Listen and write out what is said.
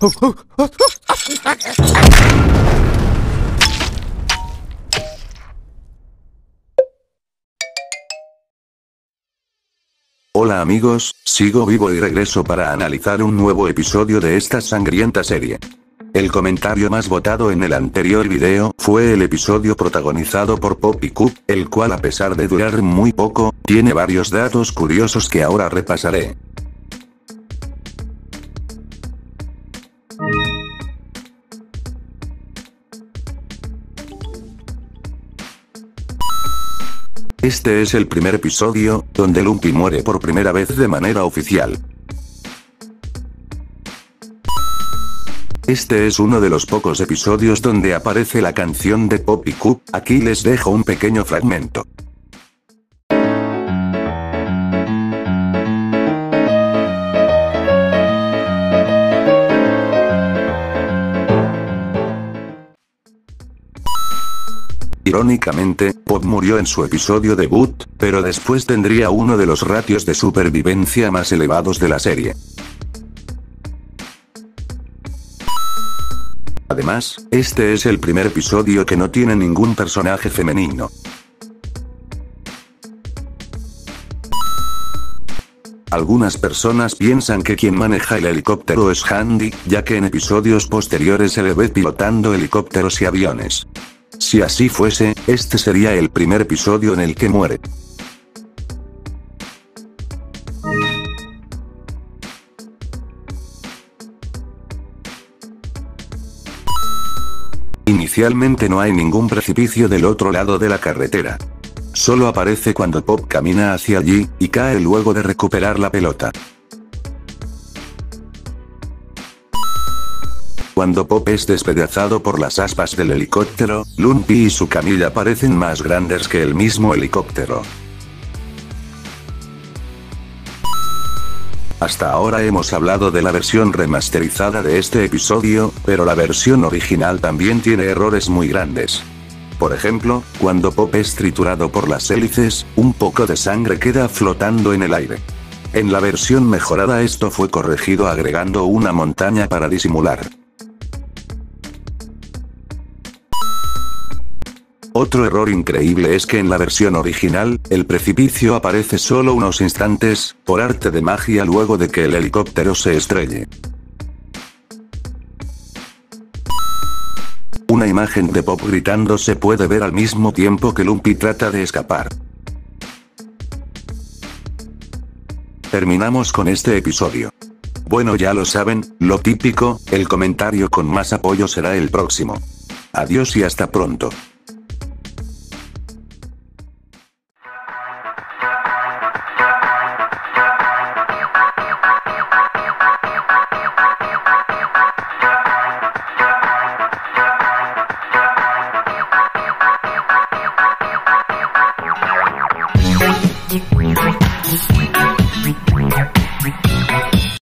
Hola amigos, sigo vivo y regreso para analizar un nuevo episodio de esta sangrienta serie. El comentario más votado en el anterior video fue el episodio protagonizado por Poppy Coop, el cual a pesar de durar muy poco, tiene varios datos curiosos que ahora repasaré. Este es el primer episodio, donde Lumpy muere por primera vez de manera oficial. Este es uno de los pocos episodios donde aparece la canción de Poppy Coop, aquí les dejo un pequeño fragmento. Irónicamente, Pop murió en su episodio debut, pero después tendría uno de los ratios de supervivencia más elevados de la serie. Además, este es el primer episodio que no tiene ningún personaje femenino. Algunas personas piensan que quien maneja el helicóptero es Handy, ya que en episodios posteriores se le ve pilotando helicópteros y aviones. Si así fuese, este sería el primer episodio en el que muere. Inicialmente no hay ningún precipicio del otro lado de la carretera. Solo aparece cuando Pop camina hacia allí, y cae luego de recuperar la pelota. Cuando Pop es despedazado por las aspas del helicóptero, Lumpy y su camilla parecen más grandes que el mismo helicóptero. Hasta ahora hemos hablado de la versión remasterizada de este episodio, pero la versión original también tiene errores muy grandes. Por ejemplo, cuando Pop es triturado por las hélices, un poco de sangre queda flotando en el aire. En la versión mejorada esto fue corregido agregando una montaña para disimular. Otro error increíble es que en la versión original, el precipicio aparece solo unos instantes, por arte de magia luego de que el helicóptero se estrelle. Una imagen de Pop gritando se puede ver al mismo tiempo que Lumpy trata de escapar. Terminamos con este episodio. Bueno, ya lo saben, lo típico, el comentario con más apoyo será el próximo. Adiós y hasta pronto.